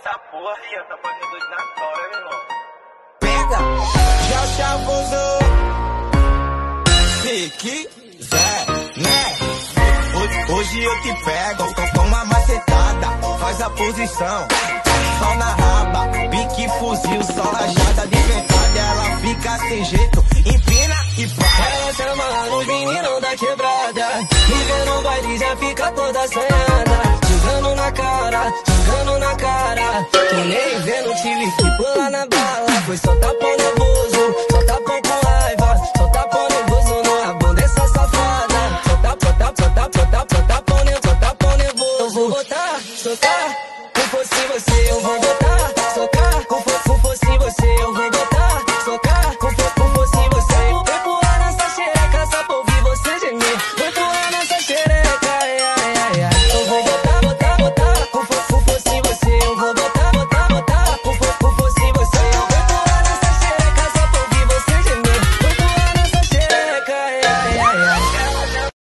Essa porra aí, ó, tá fazendo doido na tora, meu irmão. Pega, já chavuzou. Fique, Zé, né? Hoje eu te pego, toma macetada, faz a posição. Só na raba, pique fuzil, só rajada de verdade. Ela fica sem jeito, empina e vai. Ela chama nos meninos da quebrada, me vê no baile já fica toda assanhada. Jogando na cara, jogando na cara. Tô nem vendo te pula na bala. Foi só tapão nervoso, só tapão com raiva. Só tapão nervoso na bunda essa safada. Só tapão nervoso. Eu vou botar, soltar. Se fosse você eu vou botar.